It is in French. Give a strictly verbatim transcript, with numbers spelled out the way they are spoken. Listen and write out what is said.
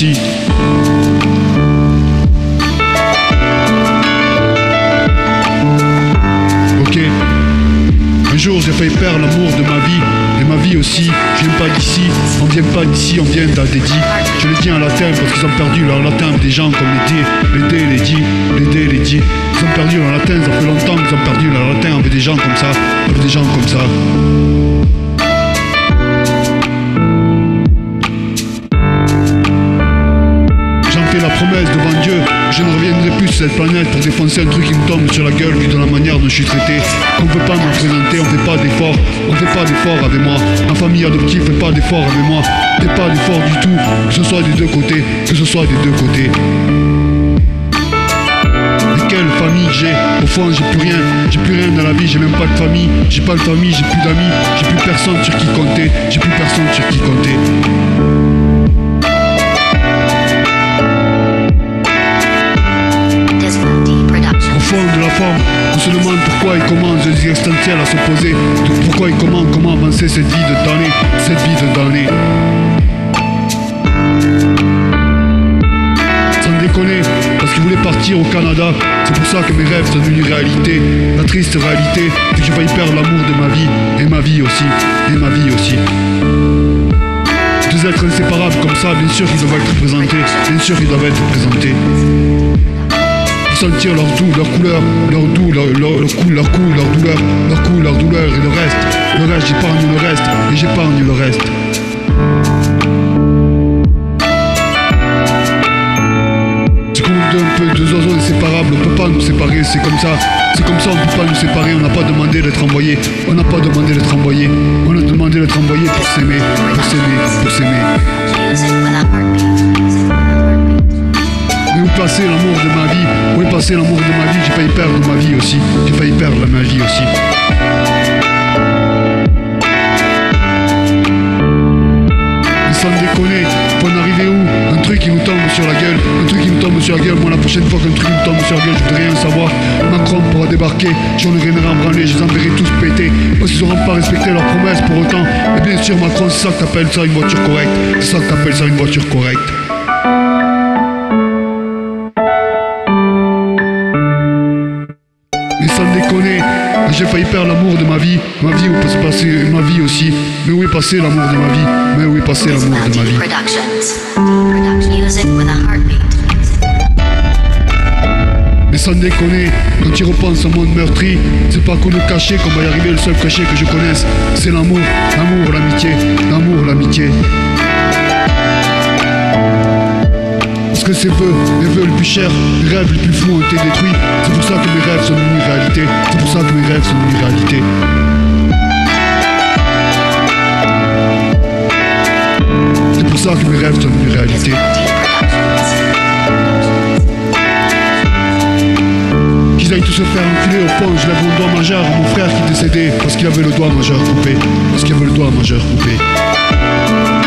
aussi. Ok. Un jour j'ai failli perdre l'amour de ma vie et ma vie aussi. Je viens pas d'ici, on vient pas d'ici, on vient d'Adédi. Je le dis en latin parce qu'ils ont perdu leur latin. Des gens comme les D, les D, les D, les D, les D. Ils ont perdu leur latin, ça fait longtemps qu'ils ont perdu leur latin. On veut des gens comme ça, on veut des gens comme ça. La promesse devant Dieu, je ne reviendrai plus sur cette planète pour défoncer un truc qui me tombe sur la gueule vu de la manière dont je suis traité. On ne peut pas me représenter, on ne fait pas d'efforts, on ne fait pas d'efforts avec moi. Ma famille adoptive ne fait pas d'efforts avec moi, ne fait pas d'efforts du tout, que ce soit des deux côtés, que ce soit des deux côtés. Et quelle famille j'ai? Au fond j'ai plus rien, j'ai plus rien dans la vie, j'ai même pas de famille, j'ai pas de famille, j'ai plus d'amis, j'ai plus personne sur qui compter, j'ai plus personne sur qui compter. De la forme, on se demande pourquoi et comment des existentiels à se poser, pourquoi et comment, comment avancer cette vie de damné, cette vie de damné. Sans déconner, parce qu'ils voulaient partir au Canada, c'est pour ça que mes rêves sont devenus réalité. La triste réalité, c'est que j'ai failli perdre l'amour de ma vie, et ma vie aussi, et ma vie aussi. Deux êtres inséparables comme ça, bien sûr qu'ils doivent être présentés, bien sûr qu'ils doivent être présentés. Sentir leur doux, leur couleur, leur doux, leur, leur, leur coup, leur coup, leur douleur, leur coup, leur douleur et le reste. Le reste, j'épargne le reste et j'épargne le reste. C'est comme un peu deux oiseaux inséparables, on ne peut pas nous séparer, c'est comme ça. C'est comme ça, on ne peut pas nous séparer, on n'a pas demandé d'être envoyé. On n'a pas demandé d'être envoyé. On a demandé d'être envoyé pour s'aimer, pour s'aimer, pour s'aimer. Mais où passer l'amour de ma vie? Où est passé l'amour de ma vie? J'ai failli perdre ma vie aussi. J'ai failli perdre ma vie aussi. Mais sans déconner, faut en arriver où? Un truc qui nous tombe sur la gueule. Un truc qui nous tombe sur la gueule. Moi la prochaine fois qu'un truc nous tombe sur la gueule, je voudrais rien savoir. Macron pourra débarquer, j'en ai rien à branler, je les enverrai tous péter. Parce qu'ils n'auront pas respecté leurs promesses pour autant. Et bien sûr Macron, c'est ça que t'appelles ça une voiture correcte. C'est ça que t'appelles ça une voiture correcte. J'ai failli perdre l'amour de ma vie, ma vie où est passé, ma vie aussi. Mais où est passé l'amour de ma vie? Mais où est passé l'amour de ma vie? Mais sans déconner, quand tu repenses au monde meurtri, c'est pas qu'on le cachet qu'on va y arriver, le seul cachet que je connaisse, c'est l'amour, l'amour, l'amitié, l'amour, l'amitié. Parce que ces vœux, les vœux les plus chers, les rêves les plus fous ont été détruits. C'est pour ça que mes rêves sont devenus réalité. C'est pour ça que mes rêves sont devenus réalité. C'est pour ça que mes rêves sont devenus réalité. Qu'ils aillent tous se faire enculer au fond, je lève mon doigt majeur à mon frère qui est décédé parce qu'il avait le doigt majeur coupé. Parce qu'il avait le doigt majeur coupé.